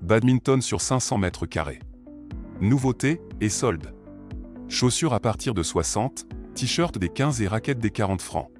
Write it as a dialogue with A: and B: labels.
A: Badminton sur 500 mètres carrés. Nouveautés et soldes. Chaussures à partir de 60, t-shirts des 15 et raquettes des 40 francs.